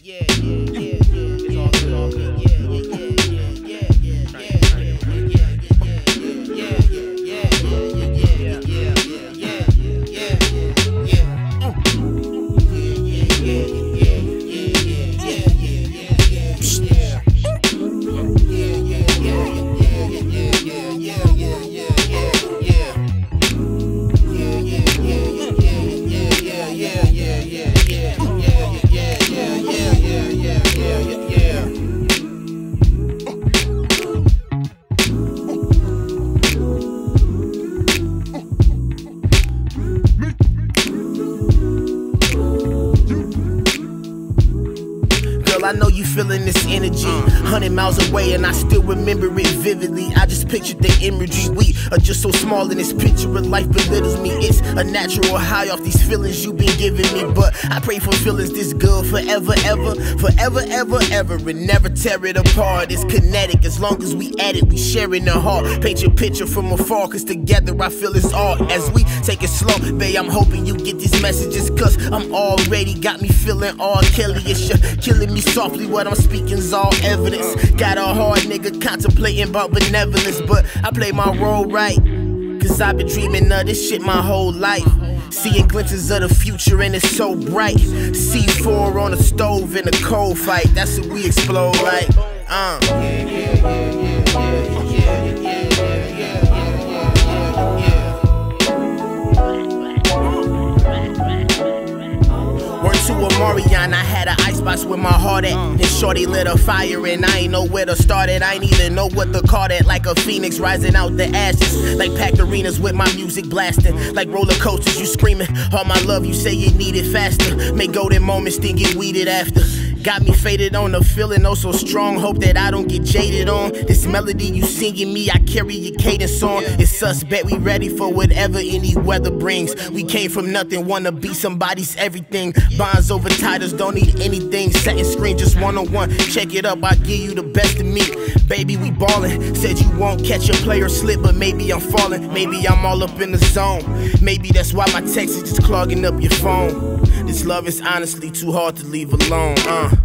I know you feeling this energy 100 miles away and I still remember it vividly. I just pictured the imagery. We are just so small in this picture of life belittles me. It's a natural high off these feelings you've been giving me, but I pray for feelings this good forever, ever, forever, ever, ever, and never tear it apart. It's kinetic as long as we at it, we sharing the heart. Paint your picture from afar, cause together I feel it's art. As we take it slow, babe, I'm hoping you get these messages, cause I'm already got me feeling all Kelly-ish. You're killing me softly, what I'm speaking's all evidence. Got a hard nigga contemplating about benevolence, but I play my role right, cause I've been dreaming of this shit my whole life. Seeing glimpses of the future and it's so bright. C4 on the stove in a cold fight, that's what we explode like. To a Marion, I had an icebox with my heart at. And shorty lit a fire and I ain't know where to start it. I ain't even know what to call that. Like a phoenix rising out the ashes. Like packed arenas with my music blasting. Like roller coasters, you screaming all my love, you say you need it faster. Make golden moments, then get weeded after. Got me faded on the feeling, oh so strong. Hope that I don't get jaded on this melody you singing me, I carry your cadence on. It's us, bet we ready for whatever any weather brings. We came from nothing, wanna be somebody's everything. Bonds over titles, don't need anything. Setting screen just one-on-one, check it up, I give you the best of me. Baby, we ballin', said you won't catch a player slip, but maybe I'm falling. Maybe I'm all up in the zone. Maybe that's why my text is just clogging up your phone. This love is honestly too hard to leave alone.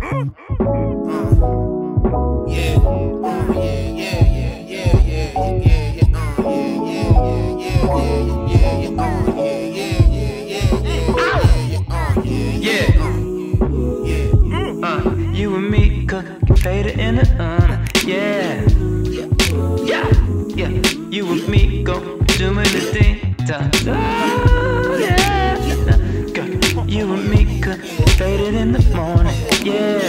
You and me could fade it in the yeah. You and me go doing the thing. Yeah. Girl, you and me could fade it in the morning. Yeah.